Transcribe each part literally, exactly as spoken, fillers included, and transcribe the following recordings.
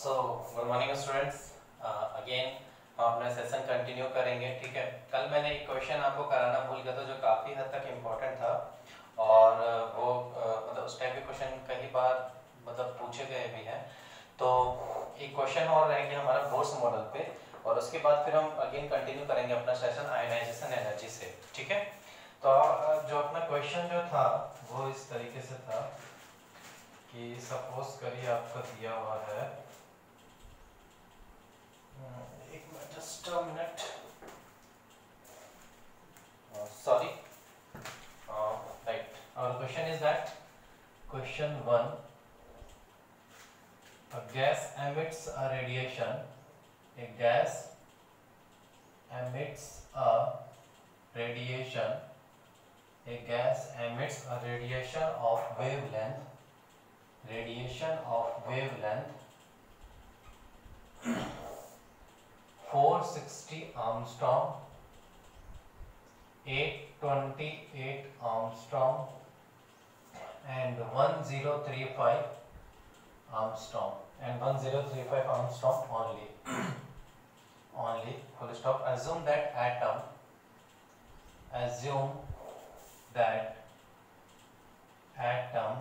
सो good morning students, again हम अपना session continue करेंगे। ठीक है, कल मैंने एक क्वेश्चन आपको कराना भूल गया था जो काफ़ी हद तक इम्पोर्टेंट था और uh, वो uh, मतलब उस टाइप के क्वेश्चन कई बार मतलब पूछे गए भी हैं। तो एक क्वेश्चन और रहेंगे हमारा बोर्स मॉडल पे और उसके बाद फिर हम अगेन कंटिन्यू करेंगे अपना सेशन आयनाइजेशन एनर्जी से। ठीक है, तो uh, जो अपना क्वेश्चन जो था वो इस तरीके से था कि सपोज करिए आपका दिया हुआ है, एक minute, just a minute, sorry, right. और question is that question one, a gas emits a radiation, a gas emits a radiation, a gas emits a radiation of wavelength, radiation of wavelength four hundred sixty Armstrong, eight hundred twenty-eight Armstrong and one thousand thirty-five Armstrong and one thousand thirty-five Armstrong only. Only, full stop. Assume that atom, assume that atom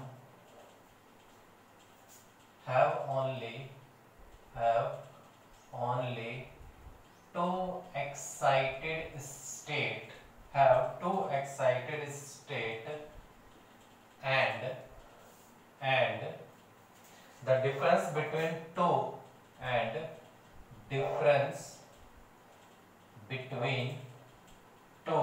have only have only two excited state, have two excited state and and the difference between two and difference between two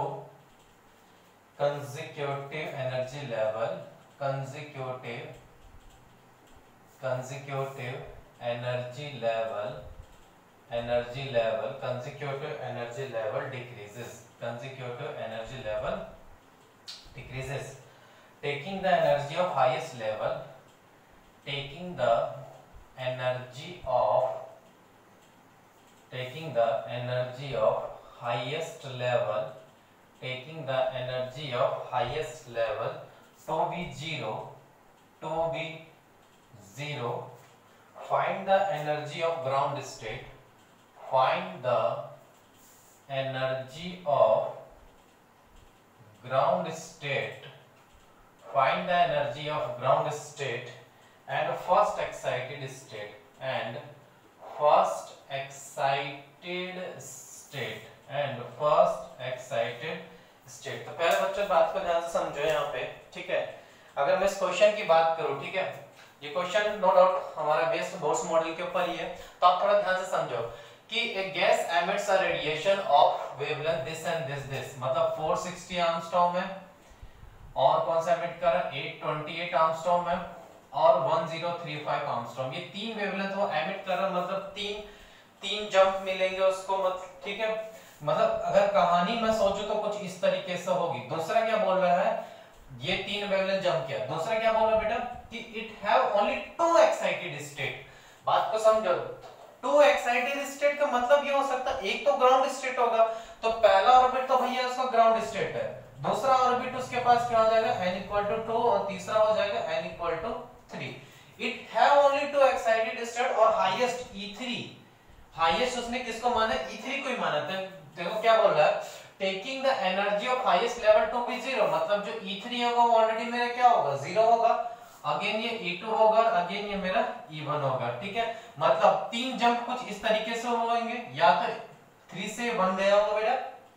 consecutive energy level, consecutive consecutive energy level energy level consecutive energy level decreases, consecutive energy level decreases, taking the energy of highest level, taking the energy of taking the energy of highest level taking the energy of highest level to be zero to be zero. Find the energy of ground state, find the energy of ground state find the energy of ground state and first excited state and first excited state and first excited state। तो पहले बच्चों बात को ध्यान से समझो यहाँ पे। ठीक है, अगर मैं इस क्वेश्चन की बात करूँ, ठीक है, ये क्वेश्चन नो डाउट हमारा बेस्ड बोर्स मॉडल के ऊपर ही है, तो आप थोड़ा ध्यान से समझो कि एक gas emits a radiation of wavelength this and this this, मतलब four hundred sixty एंगस्ट्रॉम में और कौन सा एमिट कर रहा है eight hundred twenty-eight एंगस्ट्रॉम में और one thousand thirty-five एंगस्ट्रॉम, ये तीन वेवलेंथ वो एमिट कर रहा है, मतलब तीन तीन जंप मिलेंगे उसको, मतलब ठीक है, मतलब अगर कहानी में सोचो तो कुछ इस तरीके से होगी। दूसरा क्या बोल रहा है, ये तीन वेवलेंथ जंप किया, दूसरा क्या बोल रहा है बेटा कि it have only two excited state. बात को समझो, टू एक्साइटेड स्टेट का मतलब ये हो सकता है एक तो ग्राउंड स्टेट होगा, तो पहला ऑर्बिट तो भैया उसका ग्राउंड स्टेट है, दूसरा ऑर्बिट उसके पास क्या हो जाएगा n इक्वल टू टू और तीसरा हो जाएगा n equal to three. It have only two excited state और हाईएस्ट E थ्री, हाईएस्ट उसने किसको माना है, E थ्री को ही माना है। देखो क्या बोल रहा है, taking the energy of highest level to be zero, मतलब जो E थ्री होगा वो ऑलरेडी मेरा क्या होगा, जीरो होगा, अगेन ये E टू होगा, अगेन ये मेरा E वन होगा। ठीक है, मतलब तीन जंप कुछ इस तरीके से होंगे, या तो थ्री से वन गया होगा बेटा,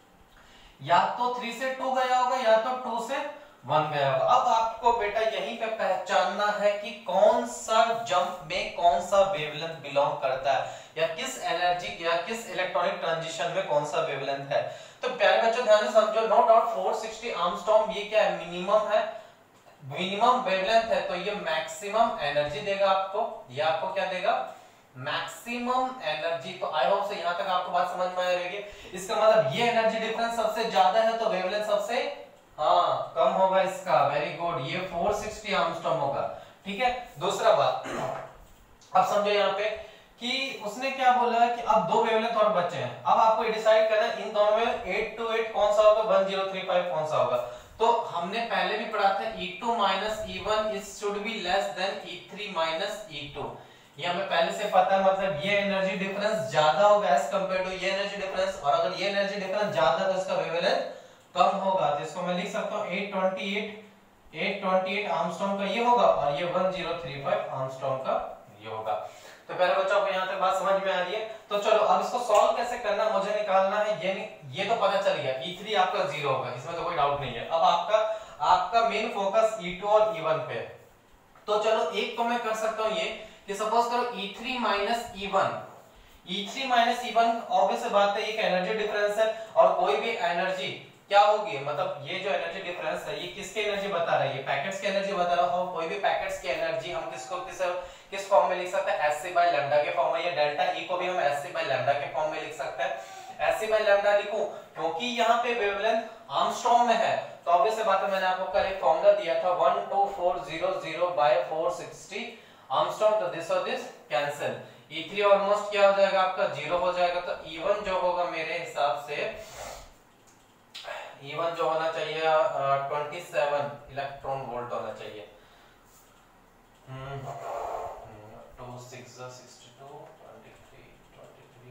या तो थ्री से टू गया होगा, या तो टू से वन गया होगा। अब आपको बेटा यहीं पे पहचानना है कि कौन सा जंप में कौन सा वेवलेंथ बिलोंग करता है, या किस एनर्जी या किस इलेक्ट्रॉनिक ट्रांजिशन में कौन सा वेवलेंथ है। तो प्यारे बच्चों ध्यान से समझो, no doubt four hundred sixty angstrom ये क्या है, मिनिमम है, मिनिमम वेवलेंथ है, तो ये मैक्सिमम एनर्जी देगा आपको, ये आपको क्या देगा, मैक्सिमम एनर्जी। तो आई होप से यहां तक आपको बात समझ में आ रही है। इसका मतलब ये एनर्जी डिफरेंस सबसे ज्यादा है तो वेवलेंथ सबसे हाँ कम होगा इसका। वेरी गुड, ये four hundred sixty एंगस्ट्रॉम होगा। ठीक है, दूसरा बात अब समझो यहाँ पे कि उसने क्या बोला है कि अब दो वेवलेंथ और बचे हैं, अब आपको डिसाइड करना है इन दोनों में eight to eight कौन सा होगा, one zero three five कौन सा होगा। तो हमने पहले भी पढ़ा था E two minus E one is should be less than E three minus E two, ये हमें पहले से पता है, मतलब ये एनर्जी डिफरेंस ज्यादा होगा एज कंपेयर टू ये एनर्जी डिफरेंस, और अगर ये एनर्जी डिफरेंस ज्यादा तो इसका वेवलेंथ कम होगा। तो इसको मैं लिख सकता हूं eight twenty eight eight twenty eight Armstrong का ये होगा और ये one zero three five Armstrong का ये होगा। तो पहले बच्चों को यहाँ तक बात समझ में आ रही है। तो चलो अब इसको सॉल्व कैसे करना मुझे निकालना है, ये ये तो पता चल गया ई थ्री आपका जीरो होगा, इसमें तो कोई डाउट नहीं है। अब आपका आपका मेन फोकस ई टू और ई वन पे। तो चलो एक तो मैं कर सकता हूं ये कि सपोज करो E three minus E one, E three minus E one obvious बात है एक एनर्जी डिफरेंस है, और कोई भी एनर्जी क्या होगी, मतलब ये जो एनर्जी डिफरेंस है ये किसकी एनर्जी बता रहा है, ये पैकेट्स की एनर्जी बता रहा है। कोई भी पैकेट्स की एनर्जी हम किसको किस किस फॉर्म में लिख सकते हैं, एस सी बाय लैम्डा के फॉर्म में, या डेल्टा ई को भी हम एस सी बाय लैम्डा के फॉर्म में लिख सकते हैं। एस सी बाय लैम्डा लिखूं क्योंकि यहाँ पे वेवलेंथ आर्मस्ट्रांग में है, तो ऑब्वियस बात है मैंने आपको कल एक फॉर्मूला दिया था one two four zero zero by four sixty Armstrong, तो दिस और this cancel, E three almost क्या हो जाएगा आपका जीरो हो जाएगा। तो ई वन जो होगा मेरे हिसाब से ई वन जो होना चाहिए ट्वेंटी सेवन इलेक्ट्रॉन वोल्ट होना चाहिए। Two six sixty two twenty three twenty three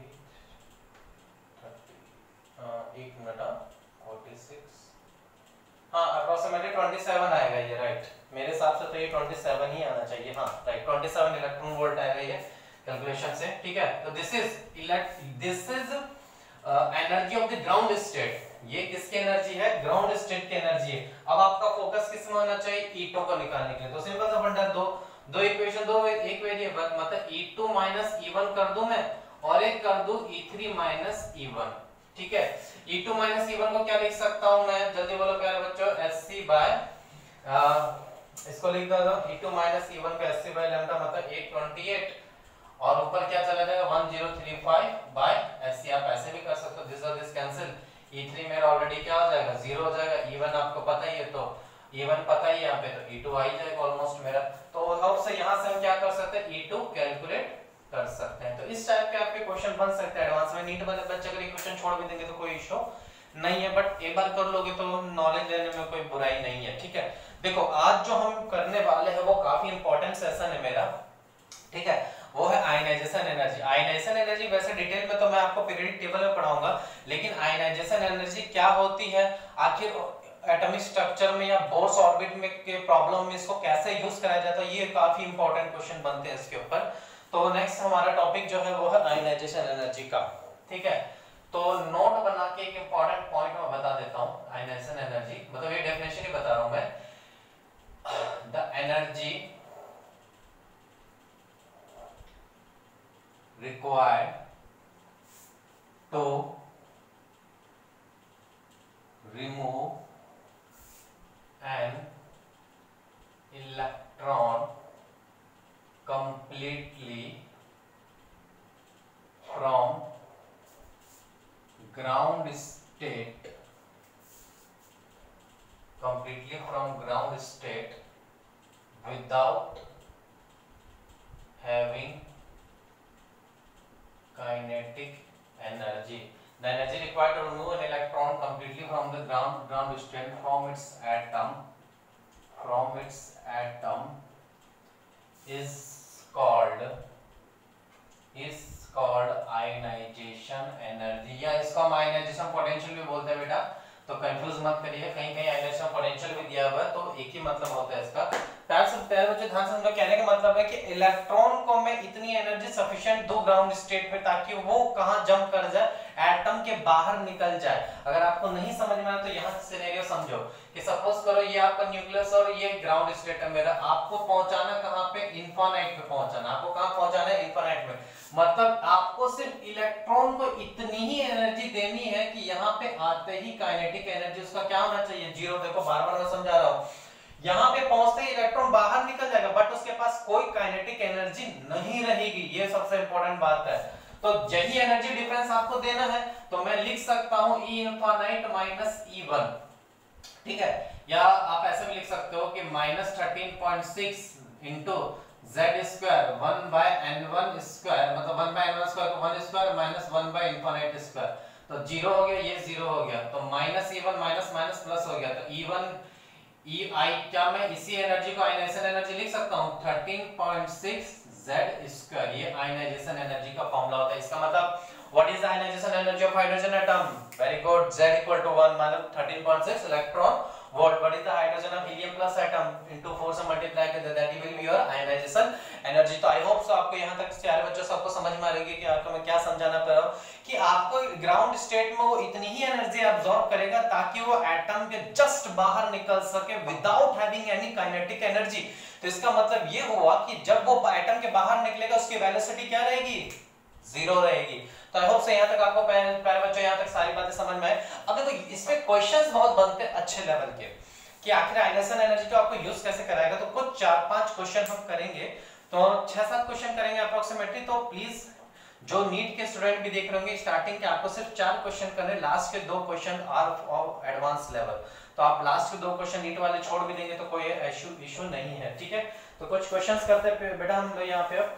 thirty एक मिनट फोर्टी सिक्स, हाँ अप्रोक्सीमेटली ट्वेंटी सेवन आएगा ये, राइट मेरे हिसाब से तो ये ट्वेंटी सेवन ही आना चाहिए, हाँ right twenty seven electron volt आएगा ये कैलकुलेशन से, ठीक है। तो this is elect this is energy of the ground state, ये किसकी एनर्जी है, ग्राउंड स्टेट की एनर्जी है। अब आपका फोकस किस में होना चाहिए, ई टू को निकालने के लिए। तो सिंपल सा फंडा, दो दो इक्वेशन दो एक वेरिएबल, मतलब E two minus E one कर दूं मैं, और एक कर दूं E three minus E one, ठीक है। E two minus E one को क्या लिख सकता हूं मैं, जल्दी बोलो प्यारे बच्चों, एस सी बाय इसको लिख दो E two minus E one का एस सी बाय लैम्डा मतलब एट ट्वेंटी एट, और ऊपर क्या चला जाएगा one zero three five by S C, आप ऐसे भी कर सकते हो, दिस और दिस कैंसिल, ई थ्री मेरा ऑलरेडी क्या हो जाएगा जीरो हो जाएगा, ई वन आपको पता ही है, तो ई वन पता ही है यहाँ पे, तो ई टू आ ही जाएगा ऑलमोस्ट मेरा। तो और से यहाँ से हम क्या कर सकते हैं, ई टू कैलकुलेट कर सकते हैं। तो इस टाइप के आपके क्वेश्चन बन सकते हैं एडवांस में, नीट वाले बच्चे अगर क्वेश्चन छोड़ भी देंगे तो कोई इशू नहीं है, बट एक बार कर लोगे तो नॉलेज लेने में कोई बुराई नहीं है, ठीक है। देखो आज जो हम करने वाले हैं वो काफी इंपॉर्टेंट सेशन है मेरा, ठीक है, वो है आयनाइजेशन एनर्जी। आयनाइजेशन एनर्जी वैसे डिटेल में तो मैं आपको पीरियडिक टेबल में पढ़ाऊंगा, लेकिन आयनाइजेशन एनर्जी क्या होती है, आखिर एटॉमिक स्ट्रक्चर में या बोर्स ऑर्बिट में के प्रॉब्लम में इसको कैसे यूज कराया जाता है, ये काफी इंपॉर्टेंट क्वेश्चन बनते हैं इसके ऊपर। तो नेक्स्ट हमारा टॉपिक जो है वो है आयनाइजेशन एनर्जी का, ठीक है। तो नोट बना के एक इंपॉर्टेंट पॉइंट मैं बता देता हूं, आयनाइजेशन एनर्जी मतलब ये डेफिनेशन ही बता रहा हूं मैं, the energy required to remove an electron completely from ground state completely from ground state without having kinetic energy. The energy required to remove an electron completely from the ground ground state from its atom from its atom is called is called ionization energy, या इसको हम ionization potential भी बोलते हैं बेटा, तो confuse मत करिए, कहीं कहीं ionization potential भी दिया हुआ है, तो एक ही मतलब होता है इसका। प्यार से प्यारे बच्चे ध्यान से समझो, कहने का मतलब है कि इलेक्ट्रॉन को मैं इतनी एनर्जी सफिशिएंट दो ग्राउंड स्टेट में ताकि वो कहां जंप कर जाए, एटम के बाहर निकल जाए। अगर आपको नहीं समझ में आया तो यहां सिनेरियो समझो कि सपोज करो ये आपका न्यूक्लियस और ये ग्राउंड स्टेट है मेरा, आपको पहुंचाना कहां पे, इनफिनिट पे पहुंचाना, आपको कहां पहुंचाना है, इनफिनिट में, मतलब आपको सिर्फ इलेक्ट्रॉन को इतनी ही एनर्जी देनी है कि यहाँ पे आते ही काइनेटिक एनर्जी उसका क्या होना चाहिए, जीरो। देखो बार बार मैं समझा रहा हूँ, यहाँ पे पहुंचते ही इलेक्ट्रॉन बाहर निकल जाएगा, बट उसके पास कोई काइनेटिक एनर्जी नहीं रहेगी, ये सबसे इंपॉर्टेंट बात है। तो यही एनर्जी डिफरेंस आपको देना है, तो मैं लिख सकता हूं E infinite minus E one, ठीक है, या आप ऐसे भी लिख सकते हो कि minus thirteen point six into Z square one by N one square, मतलब one by N one square को one square minus one by infinite square, तो जीरो हो गया, ये जीरो हो गया, तो minus E one minus minus plus हो गया, तो ई वन ई आई, क्या मैं इसी एनर्जी को आयनाइजेशन एनर्जी लिख सकता हूँ thirteen point six Z square, ये आयनाइजेशन एनर्जी का फॉर्मूला होता है। इसका मतलब what is the ionization energy of hydrogen atom? Very good, Z equal to one मतलब thirteen point six electron volt. What is the hydrogen of helium plus atom into four से multiply कर दे, that will be your ionization energy. तो I hope so आपको यहां तक प्यारे बच्चों सबको समझ में आ रही है कि आपको मैं क्या समझाना चाह रहा हूं कि आपको ग्राउंड स्टेट में वो इतनी ही एनर्जी अब्सॉर्ब करेगा ताकि वो एटम के जस्ट बाहर निकल सके without having any kinetic energy. तो इसका मतलब ये हुआ कि जब वो एटम के बाहर निकलेगा उसकी वेलोसिटी क्या रहेगी? जीरो रहेगी। तो आई होप से यहां तक आपको प्यारे बच्चों यहां तक सारी बातें समझ में आए। अब देखो इसमें क्वेश्चंस बहुत बनते हैं अच्छे लेवल के कि आखिर आयनाइजेशन एनर्जी को आपको यूज कैसे कराएगा। तो कुछ चार पांच क्वेश्चन हम करेंगे, तो छह सात क्वेश्चन करेंगे अप्रोक्सीमेटली। तो प्लीज जो नीट के स्टूडेंट भी देख रहे होंगे स्टार्टिंग के आपको सिर्फ चार क्वेश्चन करने, लास्ट के दो question are of advance level. तो आप लास्ट के दो क्वेश्चन नीट वाले छोड़ भी देंगे तो कोई इशू इशू नहीं है, ठीक है। तो कुछ क्वेश्चंस करते हैं बेटा हम लोग यहाँ पे। अब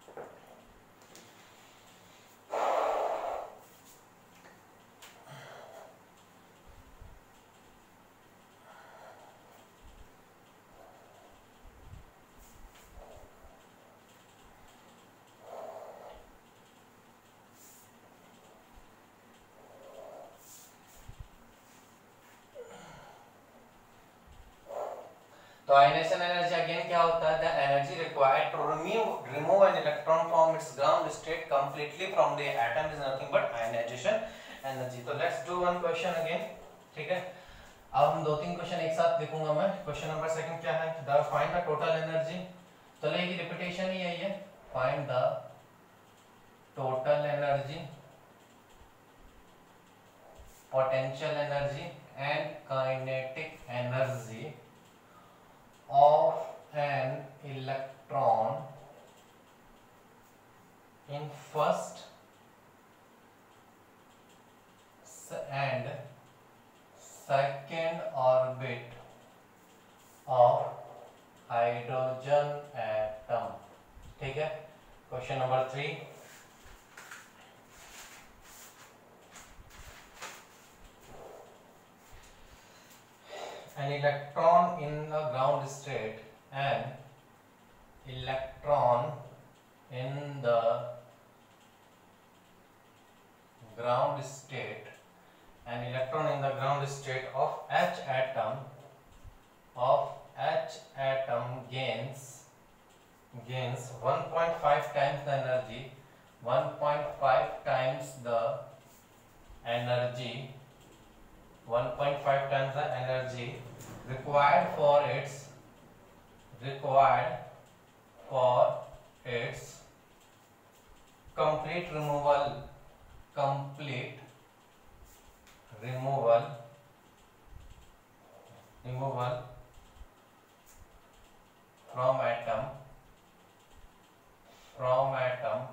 तो आयनाइजेशन एनर्जी अगेन क्या होता है? The energy required to remove remove an electron from its ground state completely from the atom is nothing but ionization energy. तो let's do one question again, ठीक है। अब हम दो तीन क्वेश्चन एक साथ लिखूंगा मैं। क्वेश्चन नंबर सेकंड क्या है? The find the total energy. चलो ये रिपीटेशन ही है, ये find the total energy, potential energy and kinetic energy of an electron in first and second orbit of hydrogen atom, ठीक है। Question number three, an electron in the ground state, an electron in the ground state, an electron in the ground state of H atom of H atom gains gains one point five times the energy, one point five times the energy one point five times the energy required for its required for its complete removal complete removal removal from atom from atom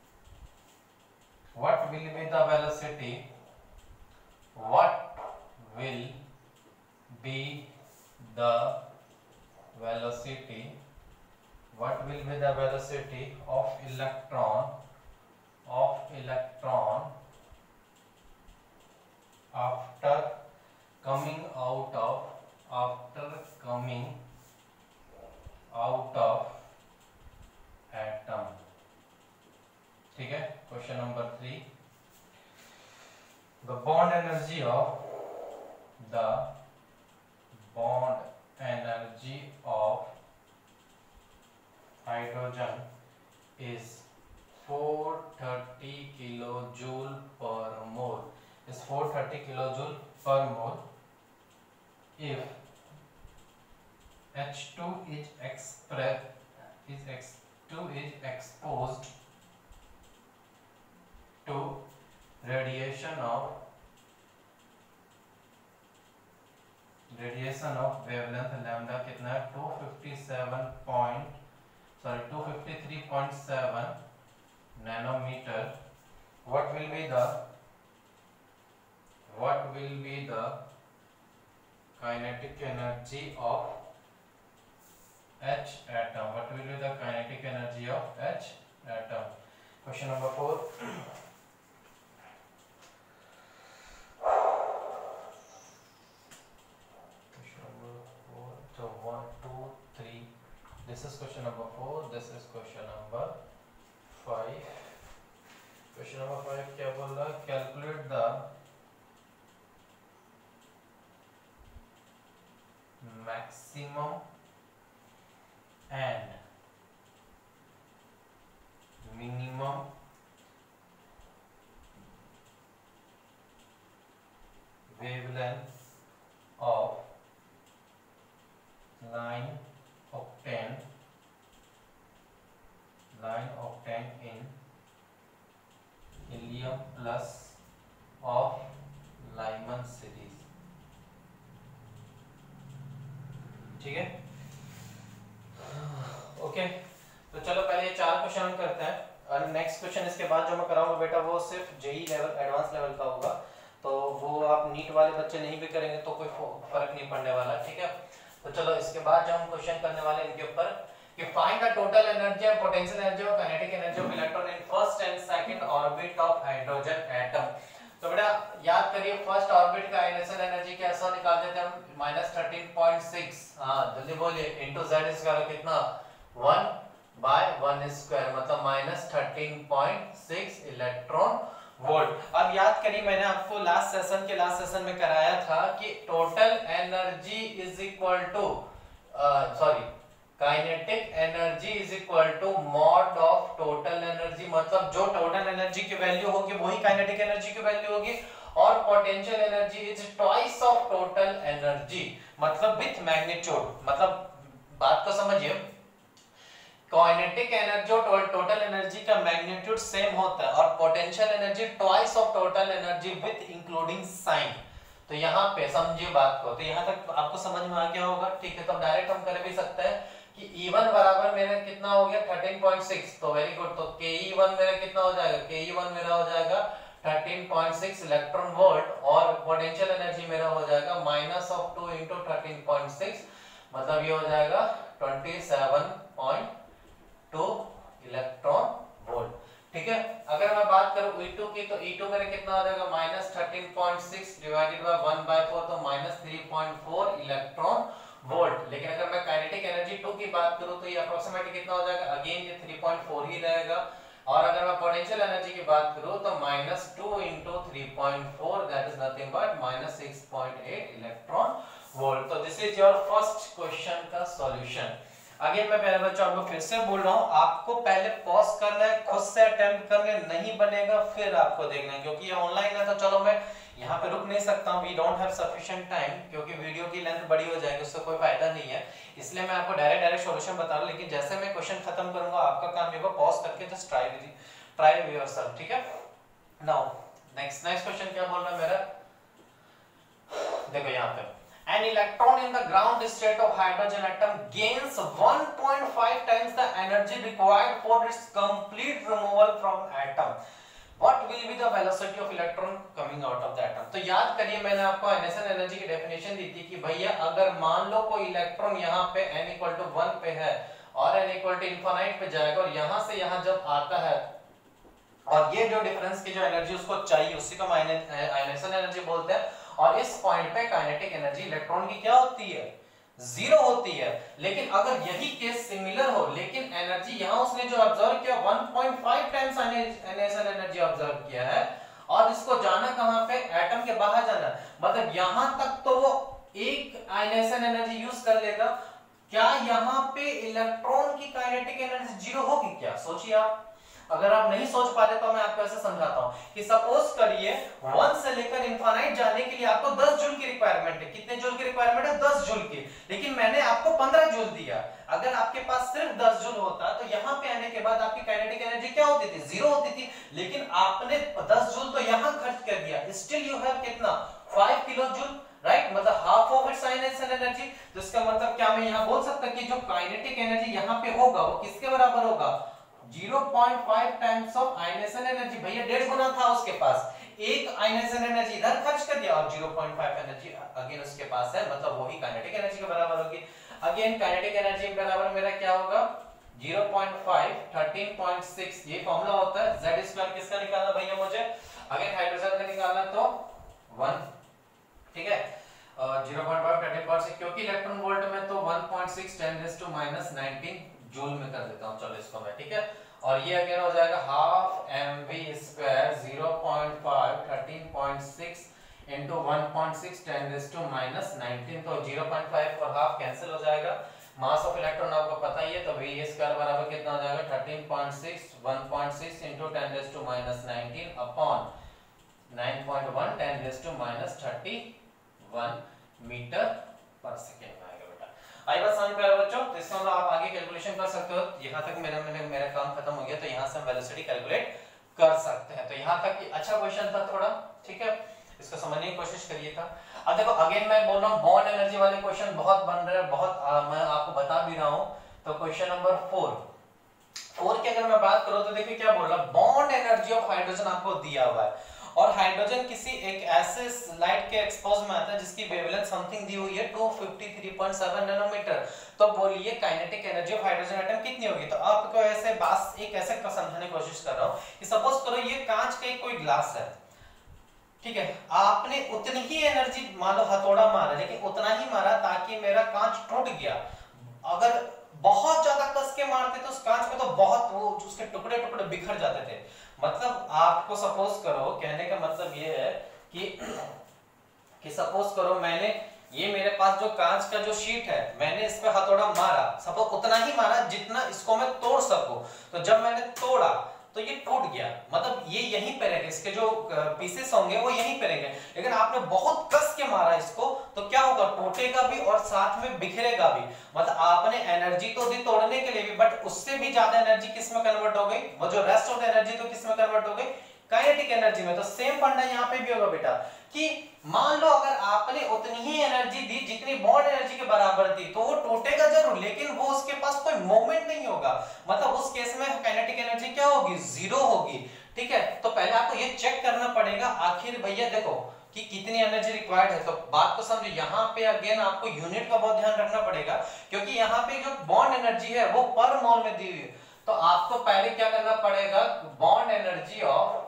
what will be the velocity what will be the velocity what will be the velocity of electron of electron after coming out of after coming out of atom, ठीक है। Question number three, the bond energy of the bond energy of hydrogen is four hundred thirty kilojoule per mole is four hundred thirty kilojoule per mole if H two is express is H two is exposed to radiation of radiation of wavelength lambda कितना है? Two fifty seven point sorry two fifty three point seven nanometre. What will be the what will be the kinetic energy of H atom what will be the kinetic energy of H atom। Question number four, question number four maximum and minimum wavelength of line octane line octane in helium plus of Lyman series। ठीक है, okay. तो चलो पहले ये चार question हम करते हैं और नेक्स्ट क्वेश्चन इसके बाद जो मैं कराऊंगा बेटा वो सिर्फ जेई लेवल एडवांस लेवल का होगा, तो वो आप नीट वाले बच्चे नहीं भी करेंगे तो कोई फर्क नहीं पड़ने वाला, ठीक है। तो चलो इसके बाद जो हम क्वेश्चन करने वाले हैं इनके ऊपर कि find the total energy and potential energy और kinetic energy of electron in first and second orbit of hydrogen atom. तो बेटा याद करिए फर्स्ट ऑर्बिट का आयनेशन एनर्जी कैसा निकाल देते हैं हम माइनस थर्टीन पॉइंट सिक्स, हाँ जल्दी बोलिए, इनटू जेड स्क्वायर कितना वन बाय वन स्क्वायर मतलब minus thirteen point six electron volt. अब याद करिए मैंने आपको लास्ट सेशन के लास्ट सेशन में कराया था कि total energy is equal to sorry kinetic energy is equal to mod of total energy, मतलब जो टोटल एनर्जी की वैल्यू होगी वही काइनेटिक एनर्जी की वैल्यू होगी, और potential energy is twice of total energy मतलब विथ मैग्नीट्यूड। मतलब बात को समझिए, काइनेटिक एनर्जी और टोटल एनर्जी का मैग्नीट्यूड सेम होता है और potential energy twice of total energy with including sign. तो यहाँ पे समझिए बात को, तो यहाँ तक आपको समझ में आ गया होगा, ठीक है। तो डायरेक्ट हम कर भी सकते हैं कि E वन बराबर मेरा कितना हो गया थर्टीन पॉइंट सिक्स, तो वेरी गुड, तो K E वन मेरा कितना हो जाएगा, K E वन मेरा हो जाएगा thirteen point six electron volt और पोटेंशियल एनर्जी मेरा हो जाएगा minus of two into thirteen point six मतलब ये हो जाएगा twenty seven point two electron volt, ठीक है। अगर मैं बात करूं E टू की तो E टू मेरा कितना हो जाएगा minus thirteen point six divided by one by four तो minus three point four electron volt. लेकिन अगर मैं काइनेटिक एनर्जी टू की बात करूं तो ये अप्रोक्सीमेटली कितना हो जाएगा, अगेन ये थ्री पॉइंट फोर ही रहेगा। और अगर मैं पोटेंशियल एनर्जी की बात करूं तो minus two into three point four that is nothing but minus six point eight electron volt. तो this is your first question का सॉल्यूशन। अगेन मैं पहले बच्चों आपको फिर से बोल रहा हूं, आपको पहले पॉज करना है, खुद से अटेम्प्ट करने, नहीं बनेगा फिर आपको देखना है, क्योंकि ये ऑनलाइन है तो चलो मैं यहाँ पे रुक नहीं सकता हूँ, we don't have sufficient time, क्योंकि वीडियो की लेंथ बड़ी हो जाएगी, उससे कोई फायदा नहीं है, इसलिए मैं आपको डायरेक्ट डायरेक्ट सॉल्यूशन बता रहा हूँ। लेकिन जैसे मैं क्वेश्चन खत्म करूंगा आपका काम ये होगा पॉज करके just try try with yourself, ठीक है। नाउ नेक्स्ट नेक्स्ट क्वेश्चन क्या बोल रहा है मेरा, देखो यहाँ पे an electron in the ground state of hydrogen atom gains one point five times the energy required for its complete removal from atom. What will be the velocity of electron coming out of the atom? तो याद करिए मैंने आपको ionization energy की definition दी थी कि भैया अगर मान लो कोई इलेक्ट्रॉन यहाँ पे n इक्वल टू वन पे है और n इक्वल टू इनफाइनाइट पे जाएगा और यहाँ से यहाँ जब आता है और ये जो डिफरेंस की जो एनर्जी उसको चाहिए उसी को आयनेशन एनर्जी बोलते हैं, और इस पॉइंट पे काइनेटिक एनर्जी इलेक्ट्रॉन की क्या होती है, जीरो होती है। लेकिन अगर यही केस सिमिलर हो लेकिन एनर्जी यहाँ उसने जो ऑब्जर्व किया one point five times ionization energy observe किया है और इसको जाना कहाँ पे, एटम के बाहर जाना, मतलब यहाँ तक तो वो एक आयनेशन एनर्जी यूज कर लेगा, क्या यहाँ पे इलेक्ट्रॉन की काइनेटिक एनर्जी जीरो होगी क्या? सोचिए आप, अगर आप नहीं सोच पा रहे तो मैं आपको ऐसे समझाता हूं कि सपोज करिए वन से लेकर इनफाइनाइट जाने के लिए आपको दस जूल की रिक्वायरमेंट है। कितने जूल की रिक्वायरमेंट है? दस जूल की। लेकिन मैंने आपको पंद्रह जूल दिया। अगर आपके पास सिर्फ दस जूल होता तो यहां पे आने के बाद आपकी काइनेटिक एनर्जी क्या होती थी? जीरो होती थी। लेकिन आपने दस जूल तो यहां खर्च कर दिया, स्टिल यू हैव कितना? फाइव किलो जूल, राइट, मतलब half of its ionization energy. तो इसका मतलब क्या मैं यहां बोल सकता कि जो काइनेटिक एनर्जी यहां पे होगा वो किसके बराबर होगा? Zero point five times of ionization energy. भैया डेढ़ गुना था उसके पास, एक आयनेशन एनर्जी इधर खर्च कर दिया और zero point five energy again उसके पास है, मतलब वही काइनेटिक एनर्जी के बराबर होगी। अगेन काइनेटिक एनर्जी के बराबर मेरा क्या होगा? Zero point five thirteen point six, ये फार्मूला होता है। z स्क्वायर किसका निकालना भैया मुझे? अगेन हाइड्रोजन का निकालना तो वन, ठीक है, zero point five thirteen point six, क्योंकि इलेक्ट्रॉन वोल्ट में तो one point six ten raise to minus nineteen joule में कर देता हूं, चलो इसको मैं, ठीक है। और ये अगेन हो जाएगा half M V square zero point five thirteen point six into one point six ten raise to minus nineteen, तो ज़ीरो पॉइंट फाइव और हाफ कैंसिल हो जाएगा। मास ऑफ इलेक्ट्रॉन आपको पता ही है, तो वी स्क्वायर बराबर कितना हो जाएगा thirteen point six, one point six into ten raise to minus nineteen upon nine point one ten raise to minus thirty one metre पर सेकेंड में आएगा बेटा। आई बात समझ में आ रहा बच्चों? तो इसका मतलब आप आगे कैलकुलेशन कर सकते हो। यहाँ तक मेरा मेरा मेरा काम खत्म हो गया, तो यहाँ से हम वेलोसिटी कैलकुलेट कर सकते हैं। तो यहाँ तक अच्छा क्वेश्चन था थोड़ा, ठीक है, इसको समझने की कोशिश करिए था। अब देखो अगेन मैं बोल रहा हूँ बॉन्ड एनर्जी वाले क्वेश्चन बहुत बन रहे हैं, बहुत आ, मैं आपको बता भी रहा हूँ। तो क्वेश्चन नंबर फोर फोर की अगर मैं बात करूँ तो देखिए क्या बोल रहा है, बॉन्ड एनर्जी ऑफ हाइड्रोजन आपको दिया हुआ है और हाइड्रोजन किसी एक ऐसे लाइट के एक्सपोज में आता है जिसकी वेवलेंथ समथिंग दी हुई है two fifty three point seven nanometre. तो बोलिए kinetic energy of hydrogen atom कितनी होगी? तो आपको ऐसे बात एक ऐसे समझाने की कोशिश कर रहा हूँ कि सपोज करो ये कांच का एक कोई ग्लास है, ठीक है, आपने उतनी ही एनर्जी मान लो हथौड़ा मारा, लेकिन उतना ही मारा ताकि मेरा कांच टूट गया। अगर बहुत ज्यादा कस के मारते तो उस कांच में तो बहुत वो उसके टुकड़े टुकड़े बिखर जाते थे। मतलब आपको सपोज करो, कहने का मतलब ये है कि कि सपोज करो मैंने ये मेरे पास जो कांच का जो शीट है, मैंने इस पे हथौड़ा मारा, सपोज उतना ही मारा जितना इसको मैं तोड़ सकूं। तो जब मैंने तोड़ा तो ये टूट गया, मतलब ये यहीं पे रहेगा, इसके जो पीसेस होंगे वो यहीं पे रहेंगे। लेकिन आपने बहुत कस के मारा इसको तो क्या होगा, टूटेगा भी और साथ में बिखरेगा भी। मतलब आपने एनर्जी तो दी तोड़ने के लिए भी, बट उससे भी ज्यादा एनर्जी किस में कन्वर्ट हो गई, वो जो रेस्ट ऑफ द एनर्जी तो किस में कन्वर्ट हो गई, काइनेटिक एनर्जी में। तो सेम फंडा यहाँ पे भी होगा बेटा कि मान लो अगर आपने उतनी ही एनर्जी दी जितनी बॉन्ड एनर्जी के बराबर थी, तो वो टूटेगा जरूर लेकिन वो उसके पास कोई मोमेंट नहीं होगा। मतलब उस केस में काइनेटिक एनर्जी क्या होगी, जीरो होगी, ठीक है। तो पहले आपको ये चेक करना पड़ेगा आखिर भैया देखो कि कितनी एनर्जी रिक्वायर्ड है। तो बात को समझो, यहाँ पे अगेन आपको यूनिट का बहुत ध्यान रखना पड़ेगा क्योंकि यहाँ पे जो बॉन्ड एनर्जी है वो पर मोल में दी हुई है। तो आपको पहले क्या करना पड़ेगा, bond energy of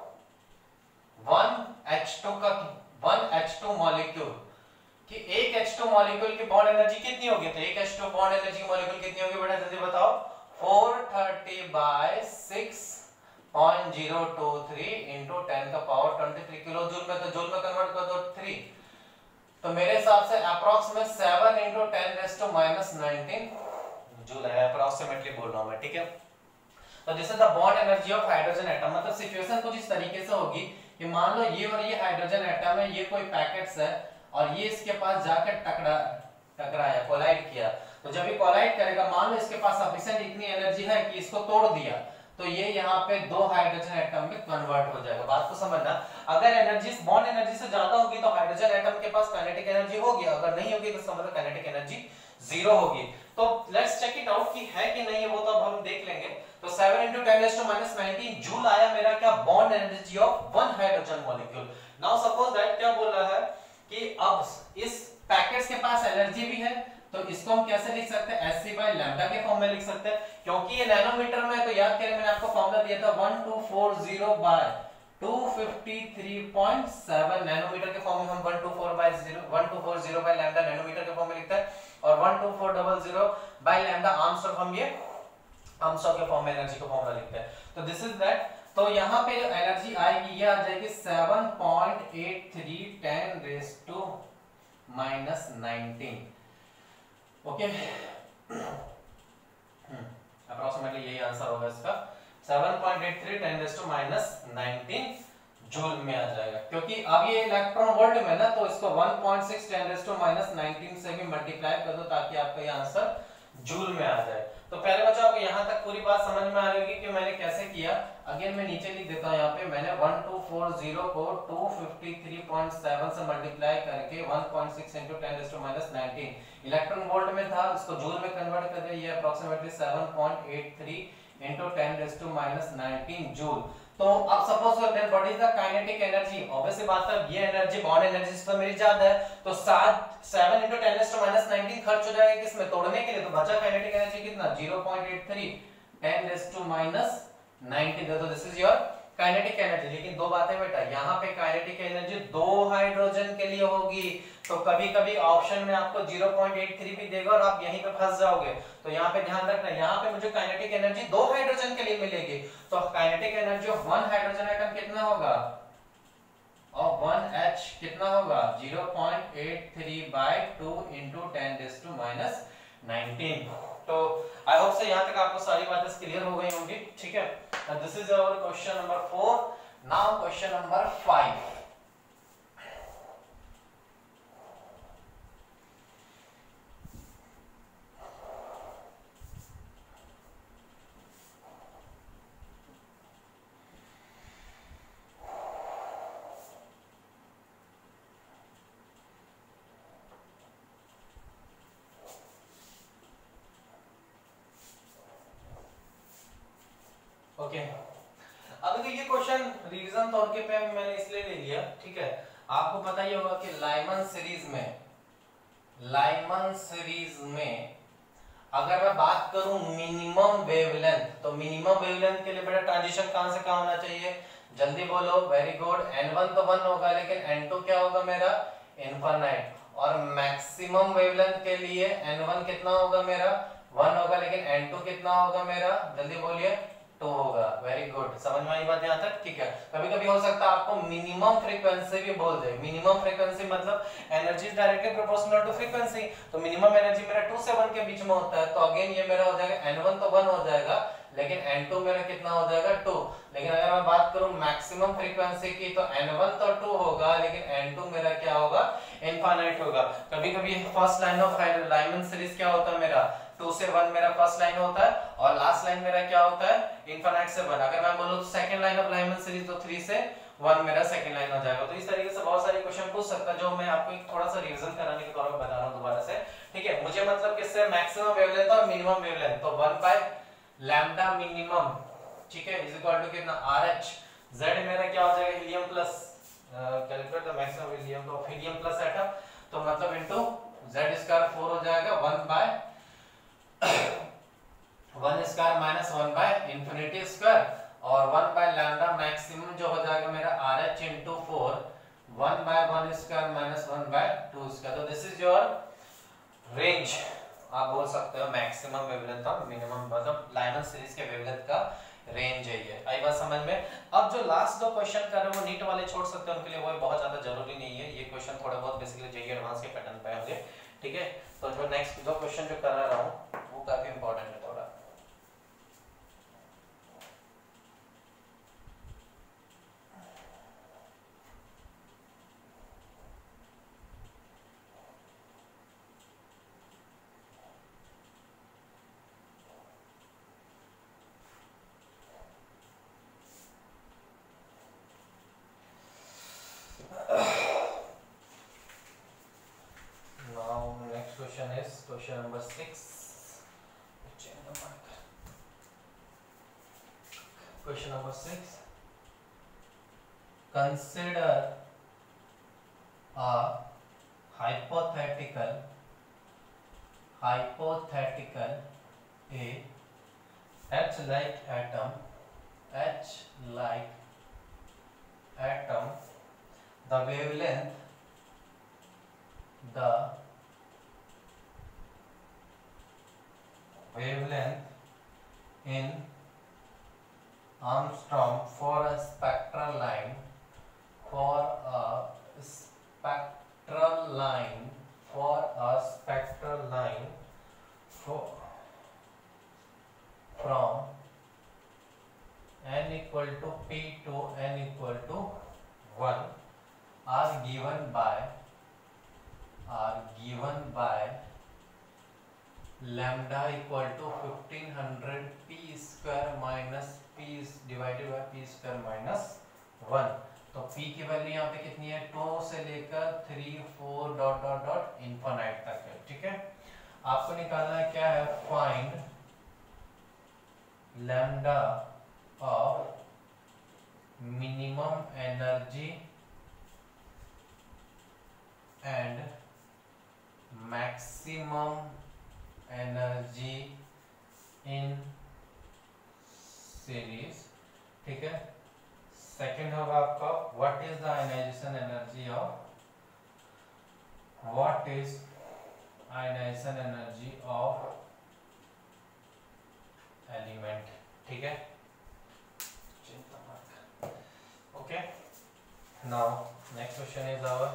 one H two का वन एच टू मॉलिक्यूल कि एक एच टू मॉलिक्यूल की बॉन्ड एनर्जी कितनी होगी, तो एक H two bond energy molecule कितनी होगी बेटा जल्दी बताओ, four thirty by six point zero two three into ten का पावर तेईस किलो जूल में, तो जूल में कन्वर्ट कर दो थ्री, तो मेरे हिसाब से अप्रॉक्स में seven into ten raise to minus nineteen joule है, अप्रॉक्सीमेटली बोल रहा हूं मैं, ठीक है। तो this is the bond energy of hydrogen atom. मतलब सिचुएशन कुछ इस तरीके से होगी कि मान लो ये और ये हाइड्रोजन एटम है, ये कोई पैकेट्स है और ये इसके पास जाकर टकरा टकराया, कोलाइड किया। तो जब ये कोलाइड करेगा, मान लो इसके पास सफिशिएंट इतनी एनर्जी है कि इसको तोड़ दिया, तो ये यहाँ पे दो हाइड्रोजन एटम में कन्वर्ट हो जाएगा। बात को समझना, अगर एनर्जी बॉन्ड एनर्जी से ज्यादा होगी तो हाइड्रोजन एटम के पास काइनेटिक एनर्जी होगी, अगर नहीं होगी तो समझो काइनेटिक एनर्जी जीरो होगी। तो लेट्स चेक इट आउट कि है कि नहीं है, वो तो अब हम देख लेंगे। तो seven into ten raised to minus nineteen joule आया मेरा क्या, bond energy of one hydrogen molecule. Now suppose that क्या बोल रहा है कि अब इस पैकेट्स के पास एनर्जी भी है, तो इसको हम कैसे लिख सकते हैं, एच सी बाय लैम्डा के फॉर्म में लिख सकते हैं। क्योंकि ये नैनोमीटर में है तो याद करें मैंने आपको फॉर्मूला दिया था one two four zero by two fifty three point seven, nanometre के फॉर्म में हम one two four by zero one two four zero by lambda nanometre के फॉर्म में लिखते हैं, और one two four double zero by lambda angstrom हम ये आर्मस्ट्रांग के फॉर्म में एनर्जी का फॉर्मूला लिखते हैं। तो दिस इज दैट, तो यहाँ पे जो एनर्जी आएगी ये आ जाएगी seven point eight three ten raise to minus nineteen, okay, approximately यही आंसर होगा इसका, seven point eight three ten raise to minus nineteen joule में आ जाएगा। क्योंकि अब ये इलेक्ट्रॉन वोल्ट में ना, तो इसको one point six ten raise to minus nineteen से भी मल्टीप्लाई कर दो ताकि आपका ये आंसर जूल में आ जाए। तो पहले बच्चों आपको यहाँ तक पूरी बात समझ में आ रही होगी कि मैंने कैसे किया। अगेन मैं नीचे लिख देता हूँ, यहाँ पे मैंने वन टू फोर ज़ीरो को two fifty three point seven से मल्टीप्लाई करके one point six into ten raised to minus nineteen electron volt में था, उसको जूल में कन्वर्ट कर दिया, ये approximately seven point eight three into ten raised to minus nineteen joule. तो अब suppose then what is the kinetic energy, obviously बात है ये एनर्जी बॉन्ड एनर्जी से तो मेरी ज्यादा है, तो सात seven into ten raised to minus nineteen खर्च हो जाएगा किसमें, तोड़ने के लिए। तो बचा काइनेटिक एनर्जी कितना, zero point eight three ten raised to minus nineteen. तो this is your kinetic energy. लेकिन दो बातें बेटा, यहाँ पे काइनेटिक एनर्जी दो हाइड्रोजन के लिए होगी, तो कभी कभी ऑप्शन में आपको ज़ीरो पॉइंट एट थ्री भी देगा और आप यहीं पे फंस जाओगे। तो यहाँ पे ध्यान रखना, यहाँ पे मुझे काइनेटिक एनर्जी दो हाइड्रोजन के लिए मिलेगी, तो kinetic energy of one hydrogen atom कितना होगा, और वन एच कितना होगा zero point eight three by two into ten raise to minus nineteen. तो आई होप से यहाँ तक आपको सारी बातें क्लियर हो गई होंगी, ठीक है। This is our question number four. Now question number five. Okay okay. अब देखिए क्वेश्चन रिवीजन तौर के पे मैंने इसलिए ले लिया, ठीक है। आपको पता ही होगा कि लाइमन सीरीज में लाइमन सीरीज में अगर मैं बात करूं मिनिमम वेवलेंथ, तो मिनिमम वेवलेंथ के लिए बेटा ट्रांजिशन कहां से कहां होना चाहिए, जल्दी बोलो। Very good. एन वन तो वन होगा, लेकिन एन टू क्या होगा मेरा इनफाइनाइट। और मैक्सिमम वेवलेंथ के लिए एन वन कितना होगा मेरा वन होगा, लेकिन एन टू कितना होगा मेरा, जल्दी बोलिए, टू होगा। वेरी गुड, समझ में आई बात यहाँ तक, ठीक है। कभी कभी हो सकता है आपको मिनिमम फ्रीक्वेंसी भी बोल दे। मिनिमम फ्रीक्वेंसी मतलब energy is directly proportional to frequency, तो मिनिमम एनर्जी मेरा टू से वन के बीच में होता है। तो अगेन ये मेरा हो जाएगा एन वन तो वन हो जाएगा, लेकिन एन टू मेरा कितना हो जाएगा टू। लेकिन अगर मैं बात करूं मैक्सिमम फ्रीक्वेंसी की, तो एन वन तो टू होगा, लेकिन एन टू मेरा क्या होगा इनफाइनाइट होगा। कभी कभी first line of Lyman series क्या होता है मेरा टू से वन मेरा फर्स्ट लाइन होता है, और लास्ट लाइन मेरा क्या होता है इनफाइनाइट से वन। अगर मैं बोलूं तो second line of Lyman series तो थ्री से वन मेरा सेकंड लाइन हो जाएगा। तो इस तरीके से बहुत सारे क्वेश्चन पूछ सकता है, जो मैं आपको एक थोड़ा सा रिवीजन कराने के तौर पर बता रहा हूं दोबारा से, ठीक है। मुझे मतलब किससे मैक्सिमम वेवलेंथ और मिनिमम वेवलेंथ, तो वन बाय लैम्डा मिनिमम, ठीक है, इज इक्वल टू कितना आरएच। जेड मेरा क्या हो जाएगा helium plus, calculate the maximum helium of helium plus atom, तो मतलब इनटू जेड स्क्वायर फोर हो जाएगा one by one square minus one by infinity square, और वन बाय लैम्डा मैक्सिमम जो हो जाएगा मेरा R H into four, one by one square minus one by two square. तो दिस इज योर रेंज, आप बोल सकते हो मैक्सिमम वेवलेंथ और मिनिमम, मतलब लाइमन सीरीज के वेवलेंथ का रेंज है ये। आई बात समझ में। अब जो लास्ट दो क्वेश्चन कर रहे हैं वो नीट वाले छोड़ सकते हैं, उनके लिए वो बहुत ज्यादा जरूरी नहीं है। ये क्वेश्चन थोड़ा बहुत बेसिकली जेईई एडवांस के पैटर्न पे होंगे, ठीक है। तो जो नेक्स्ट दो क्वेश्चन जो कर रहा हूं वो काफी इंपॉर्टेंट है थोड़ा। Question is question number six. Change the marker. Question number six. Consider a hypothetical hypothetical a H like atom H like atom the wavelength the wavelength in Armstrong for a spectral line for a spectral line for a spectral line for from n equal to p to n equal to one are given by are given by lambda equal to fifteen hundred p square minus p divided by p square minus one। तो p की value यहाँ पे कितनी है two से लेकर three four dot dot dot infinite तक है, ठीक है। आपको निकालना है क्या है, find lambda of minimum energy and maximum energy in series, ठीक है। सेकंड होगा आपका what is the ionization energy of what is ionization energy of element, ठीक है। Okay, now Next question is our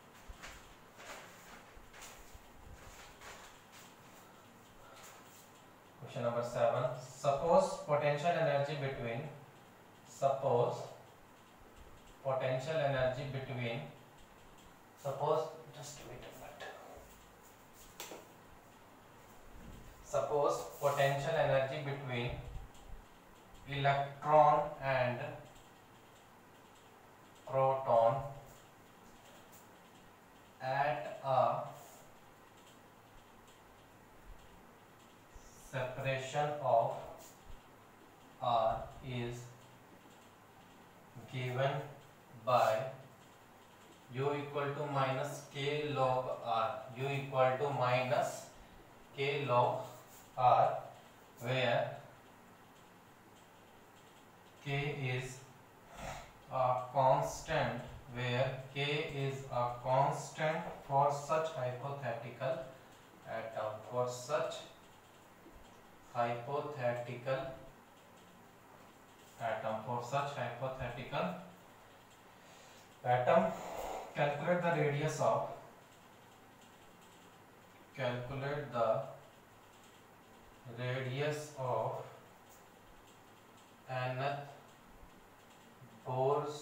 question number seven. Suppose potential energy between suppose potential energy between suppose just wait a minute. Suppose potential energy between electron and proton at a separation of r is given by u equal to minus k log r, u equal to minus k log r, where k is a constant, where k is a constant for such hypothetical atom, for such hypothetical atom, for such hypothetical atom. Calculate the radius of calculate the radius of nth Bohr's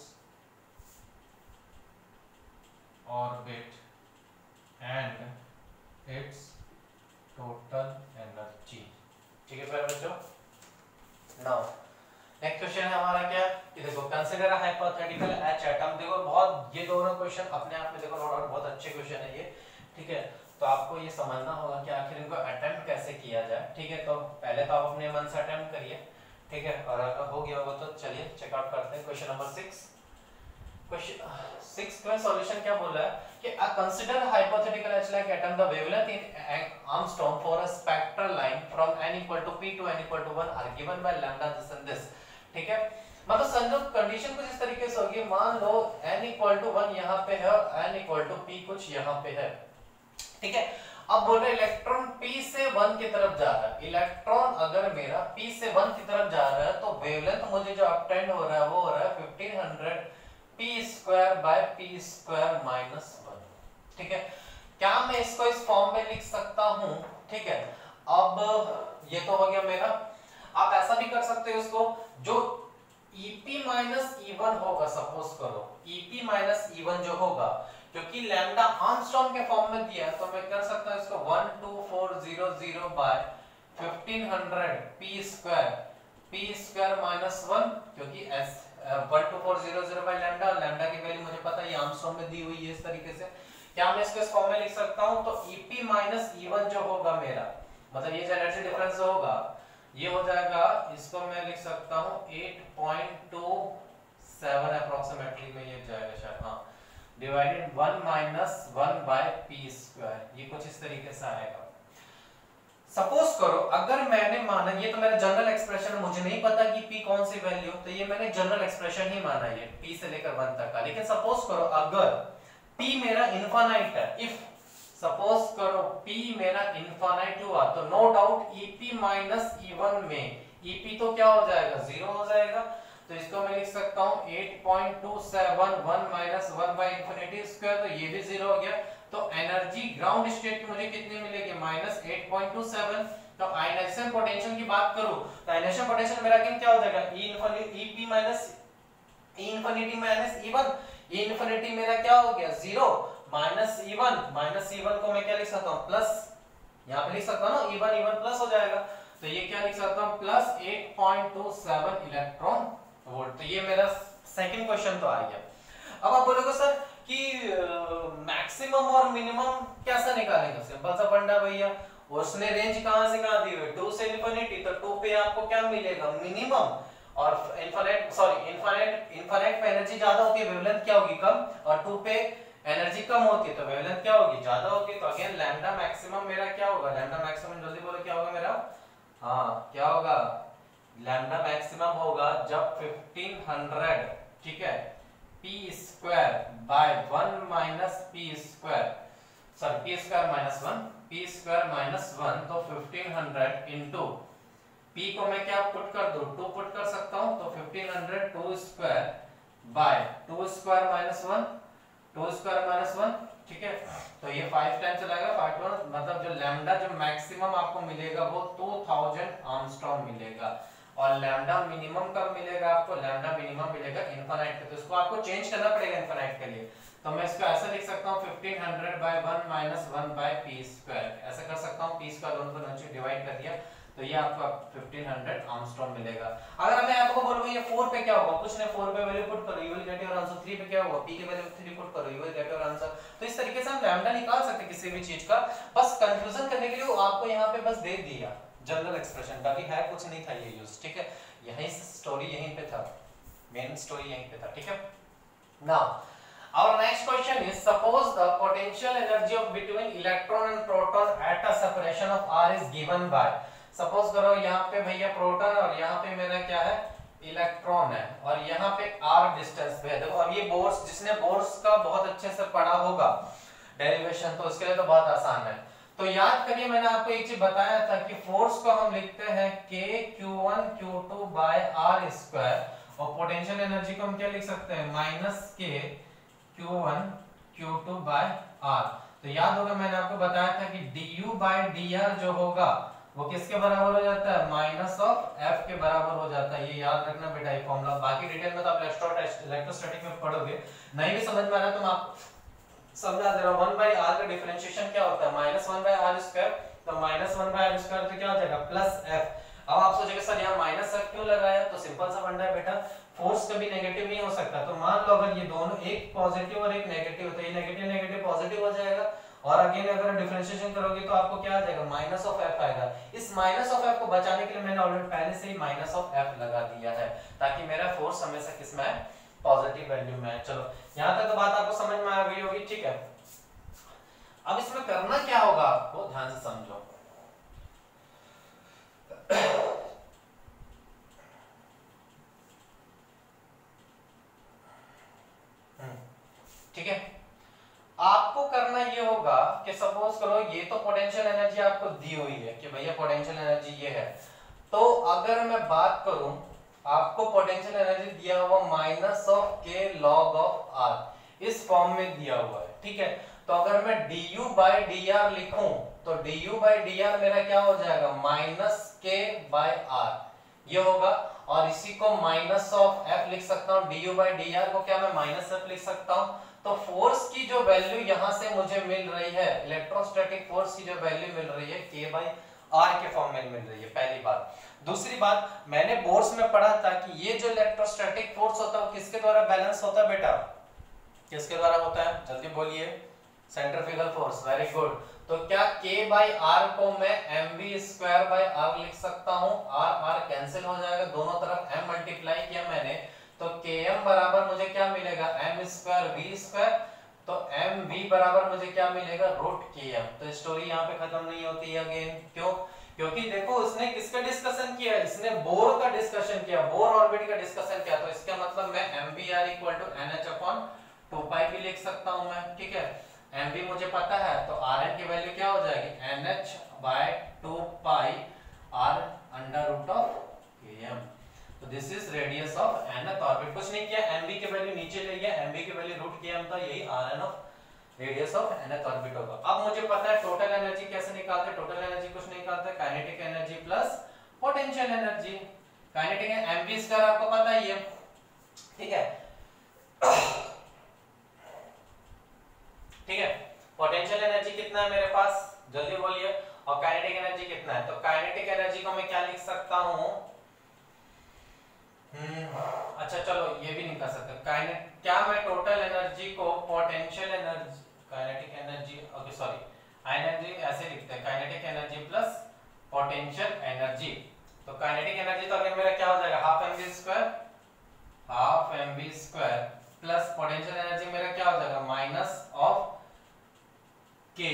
orbit and its total energy. ठीक है प्यारे बच्चों। Now next question है हमारा क्या कि देखो consider hypothetical H atom. देखो बहुत ये दोनों क्वेश्चन अपने आप में देखो नो डाउट बहुत अच्छे क्वेश्चन है ये, ठीक है। तो आपको ये समझना होगा कि आखिर इनको अटेम्प्ट कैसे किया जाए, ठीक है। तो पहले तो आप अपने मन से अटेम्प्ट करिए, ठीक है, और अगर हो गया होगा तो चलिए चेकआउट करते हैं। Question number six, question six का सॉल्यूशन क्या बोल रहा है कि uh consider hypothetical H like atom the wavelength in angstrom for a spectral line from n equal to p to n equal to one are given by lambda this and this, ठीक है। मतलब समझो condition कुछ इस तरीके से होगी, मान लो n इक्वल टू वन यहां पे है और n इक्वल टू p कुछ यहां पे है, ठीक है। अब बोल रहे इलेक्ट्रॉन p से वन की तरफ जा रहा है, इलेक्ट्रॉन अगर मेरा p से वन की तरफ जा रहा है तो वेवलेंथ मुझे जो ऑब्टेन हो रहा है वो हो रहा है fifteen hundred p square by p square minus one, ठीक है। क्या मैं इसको इस फॉर्म में लिख सकता हूं, ठीक है। अब ये तो हो गया मेरा। आप ऐसा भी कर सकते हो इसको, जो Ep माइनस ई वन होगा, सपोज करो Ep माइनस ई वन जो होगा, क्योंकि लैम्डा आर्मस्ट्रॉन्ग के फॉर्म में दिया है तो मैं कर सकता हूं इसको one two four zero zero by fifteen hundred p square p square minus one, क्योंकि s one two four zero zero by lambda, lambda की वैल्यू मुझे पता है आर्मस्ट्रॉन्ग में दी हुई है इस तरीके से। क्या मैं इसको इस फॉर्म में लिख सकता हूं, तो Ep माइनस ई वन जो होगा मेरा, मतलब ये जो एनर्जी डिफरेंस होगा ये हो जाएगा, इसको मैं लिख सकता हूं eight point two seven approximately में ये जाएगा शायद, हां, divided one minus one by p square, ये कुछ इस तरीके से आएगा। सपोज करो अगर मैंने माना, ये तो मेरा जनरल एक्सप्रेशन, मुझे नहीं पता कि p कौन सी वैल्यू, तो ये मैंने जनरल एक्सप्रेशन ही माना ये p से लेकर वन तक का। लेकिन सपोज करो अगर p मेरा इनफाइनाइट है, इफ सपोज करो p मेरा इनफाइनाइट हुआ तो no doubt Ep minus E one में Ep तो क्या हो जाएगा, जीरो हो जाएगा। तो इसको मैं लिख सकता हूं eight point two seven one minus one by infinity square, तो ये भी जीरो हो गया। तो एनर्जी ग्राउंड स्टेट की मुझे कितनी मिलेगी, minus eight point two seven. तो आयनाइजेशन पोटेंशियल की बात करूं तो आयनाइजेशन पोटेंशियल मेरा क्या हो जाएगा, E infinity Ep minus E infinity minus E one, E infinity मेरा क्या हो गया zero, minus E one, minus E one को मैं क्या लिख सकता हूं प्लस, यहां पे लिख सकता हूं ना E one E one plus हो जाएगा, तो ये क्या लिख सकता हूं plus eight point two seven electron volt. तो ये मेरा सेकंड क्वेश्चन तो आ गया। अब आप बोलोगे सर कि मैक्सिमम और मिनिमम कैसे निकालेंगे, सिंपल सा फंडा भैया, उसने रेंज कहां से कहां दी हुई, टू से इंफिनिटी, तो टू पे आपको क्या मिलेगा मिनिमम, और इनफिनिट सॉरी इनफिनिट इनफिनिट पे एनर्जी ज्यादा होती है, वेवलेंथ क्या होगी कम, और टू पे एनर्जी कम होती है तो वेवलेंथ क्या होगी ज्यादा होगी। तो अगेन लैम्डा मैक्सिमम मेरा क्या होगा, लैम्डा मैक्सिमम जल्दी बोलो क्या होगा मेरा, हाँ क्या होगा, लैम्डा मैक्सिमम होगा जब फिफ्टीन हंड्रेड, ठीक है, p square by one minus p square, sorry p square minus one, p square minus one, तो फिफ्टीन हंड्रेड इनटू p को मैं क्या पुट कर दूं, टू पुट कर सकता हूं, तो fifteen hundred two square by two square minus one, two square minus one, ठीक है। तो ये फाइव टाइम चलाएगा फाइव वन, मतलब जो लैम्डा जो मैक्सिमम आपको मिलेगा वो टू थाउजेंड आर्मस्ट्रॉन्ग मिलेगा। और लैम्डा मिनिमम कब मिलेगा आपको? लैम्डा मिनिमम मिलेगा इनफाइनाइट पे, तो इसको आपको चेंज करना पड़ेगा इनफाइनाइट के लिए। तो मैं इसको ऐसे लिख सकता हूं fifteen hundred by one minus one by P square, ऐसे कर सकता हूं। पी स्क्वायर दोनों को नीचे डिवाइड कर दिया तो ये आपको फिफ्टीन हंड्रेड आर्मस्ट्रॉन्ग मिलेगा। अगर मैं आपको बोलूं ये फोर पे क्या होगा, कुछ नहीं, फोर पे वैल्यू पुट करो, you will get your answer. Three पे क्या होगा, पी की वैल्यू थ्री पुट करो, you will get your answer. तो इस तरीके से हम लैम्डा निकाल सकते हैं किसी भी चीज का। बस कंफ्यूजन करने के लिए आपको यहां पे बस दे दिया जनरल एक्सप्रेशन, बाकी है कुछ नहीं था ये यूज, ठीक है। यहीं से स्टोरी यहीं पे था, मेन स्टोरी यहीं पे था, ठीक है। Now our next question is, suppose the potential energy of between electron and proton at a separation of r is given by, suppose करो यहाँ पे भैया प्रोटॉन और यहाँ पे मेरा क्या है इलेक्ट्रॉन है, और यहाँ पे r डिस्टेंस पे है। देखो अब ये बोर्स, जिसने बोर्स का बहुत अच्छे से पढ़ा होगा डेरिवेशन, तो उसके लिए तो बहुत आसान है। तो याद करिए मैंने आपको एक चीज बताया था कि फोर्स को हम लिखते हैं k q one q two by r square, और पोटेंशियल एनर्जी को हम क्या लिख सकते हैं minus k q one q two by r। तो याद होगा मैंने आपको बताया था कि du by dr जो होगा वो किसके बराबर हो जाता है, माइनस ऑफ f के बराबर हो जाता है। ये याद रखना बेटा ये फॉर्मूला, बाकी डिटेल में तो आप इलेक्ट्रोस्टैटिक में पढ़ोगे, नहीं भी समझ में आ रहा तो मैं आपको समझा दे रहा हूं। वन बाई आर का डिफरेंशिएशन क्या होता है, minus one by R square, तो minus one by R square तो क्या हो जाएगा प्लस एफ। अब आप सोचेंगे सर यहाँ माइनस एफ क्यों लगाया, तो सिंपल सा फंडा है बेटा, फोर्स कभी नेगेटिव नहीं हो सकता। तो मान लो अगर ये दोनों एक पॉजिटिव और एक नेगेटिव, तो ये नेगेटिव नेगेटिव पॉजिटिव हो जाएगा, और अगेन अगर डिफरेंशिएशन करोगे तो आपको क्या आ जाएगा माइनस ऑफ एफ आएगा। इस माइनस ऑफ एफ को बचाने के लिए मैंने ऑलरेडी पहले से ही माइनस ऑफ एफ लगा दिया है, ताकि मेरा फोर्स हमेशा किस में है, पॉजिटिव वैल्यू में है। चलो यहां तक तो बात आपको समझ में आ गई होगी, ठीक है। अब इसमें करना क्या होगा आपको ध्यान से समझो। ठीक है, आपको करना ये होगा कि सपोज करो ये तो पोटेंशियल एनर्जी आपको दी हुई है कि भैया पोटेंशियल एनर्जी ये है, तो अगर मैं बात करूं आपको पोटेंशियल एनर्जी दिया हुआ minus of K log of R, इस फॉर्म में दिया हुआ है, ठीक है। तो अगर मैं du बाय dr लिखूं तो du बाय dr मेरा क्या हो जाएगा माइनस के बाय आर ये होगा, और इसी को माइनस ऑफ f लिख सकता हूं, du बाय dr को क्या मैं माइनस f लिख सकता हूं। तो फोर्स की जो वैल्यू यहां से मुझे मिल रही है, इलेक्ट्रोस्टैटिक फोर्स की जो वैल्यू मिल रही है k बाय r के फॉर्म में मिल रही है, पहली बात। दूसरी बात, मैंने बोर्स में पढ़ा था कि ये जो इलेक्ट्रोस्टैटिक फोर्स होता है वो किसके द्वारा बैलेंस होता है बेटा, किसके द्वारा होता है, जल्दी बोलिए, सेंट्रीफ्यूगल फोर्स, वेरी गुड। तो क्या k बाई r को मैं mv स्क्वायर बाय r लिख सकता हूं, r r कैंसिल हो जाएगा, दोनों तरफ m मल्टीप्लाई किया मैंने, तो km बराबर मुझे क्या मिलेगा m स्क्वायर v स्क्वायर, तो mv बराबर मुझे क्या मिलेगा रूट km। तो स्टोरी यहाँ पे खत्म नहीं होती है अगेन, क्यों, क्योंकि देखो उसने किसका डिस्कशन किया, इसने बोर का डिस्कशन किया, बोर ऑर्बिट का डिस्कशन किया, तो इसका मतलब मैं mvr equal to nh upon two pi भी लिख सकता हूं मैं, ठीक है। mv मुझे पता है, तो rn की वैल्यू क्या हो जाएगी nh by two pi r under root of km। तो this is radius of nth orbit, कुछ नहीं किया, mv की वैल्यू नीचे ले गया, mv की वैल्यू रूट km था, यही rn of radius of nth orbit होगा। अब मुझे पता है टोटल एनर्जी कैसे निकालते हैं, टोटल एनर्जी कुछ नहीं निकालते, kinetic energy plus potential energy, kinetic mv square आपको पता ही है, ठीक है, ठीक है। पोटेंशियल एनर्जी कितना है मेरे पास, जल्दी बोलिए, और काइनेटिक एनर्जी कितना है, तो काइनेटिक एनर्जी को मैं क्या लिख सकता हूं, हम्म अच्छा चलो ये भी नहीं कर सकते, काइनेट क्या मैं टोटल एनर्जी को potential energy, kinetic energy, okay sorry, energy ऐसे लिखते हैं, kinetic energy plus potential energy. तो काइनेटिक एनर्जी तो अगर मेरा क्या हो जाएगा half M V square, half M V square plus potential energy मेरा क्या हो जाएगा minus of K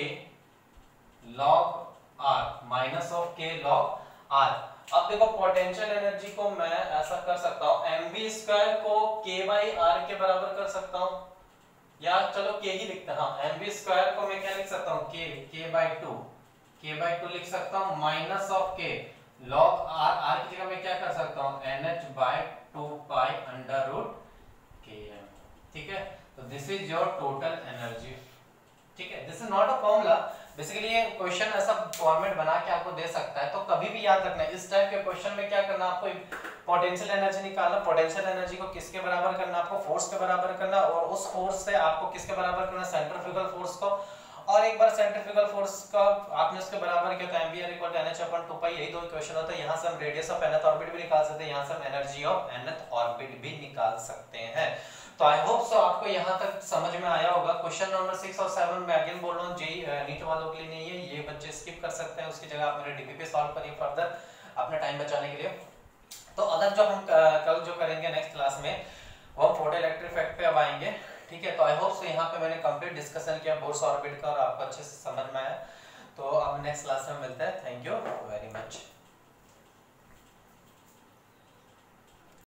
log R, minus of K log R. अब देखो पोटेंशियल एनर्जी को मैं ऐसा कर सकता हूं, mv स्क्वायर को k बाई r के बराबर कर सकता हूं, या चलो k ही लिखते हैं, हाँ mv स्क्वायर को मैं क्या लिख सकता हूं k, k by two, k by two लिख सकता हूं, minus of k log r, r की जगह मैं क्या कर सकता हूं nh by two pi under root km, ठीक है। तो this is your total energy, ठीक है। This is not a formula, basically ये क्वेश्चन ऐसा फॉर्मेट बना के आपको दे सकता है, तो कभी भी याद रखना है इस टाइप के क्वेश्चन में क्या करना, आपको पोटेंशियल एनर्जी निकालना, पोटेंशियल एनर्जी को किसके बराबर करना, आपको फोर्स के बराबर करना, और उस फोर्स से आपको किसके बराबर करना, सेंट्रीफ्यूगल फोर्स को, और एक बार सेंट्रीफ्यूगल फोर्स का आपने उसके बराबर किया तो M V R equal to N H upon two pi, यही दो इक्वेशन होता है। यहां से हम रेडियस ऑफ nth ऑर्बिट भी निकाल सकते हैं, यहां से हम एनर्जी ऑफ nth ऑर्बिट भी निकाल सकते हैं। तो आई होप सो आपको यहां तक समझ में आया होगा। क्वेश्चन नंबर सिक्स और सेवन में अगेन बोल रहा हूं, जेई नीट वालों के लिए नहीं है, ये बच्चे स्किप कर सकते हैं, उसकी जगह आप मेरे डीपीपी सॉल्व करिए फर्दर अपना टाइम बचाने के लिए। तो अदर जो हम कल जो करेंगे नेक्स्ट क्लास में वो फोटो इलेक्ट्रिक इफेक्ट पे अब आएंगे, ठीक है। तो आई होप सो यहाँ पे मैंने कंप्लीट डिस्कशन किया बोर्स ऑर्बिट का और आपको अच्छे से समझ में आया। तो अब नेक्स्ट क्लास में मिलते हैं, थैंक यू।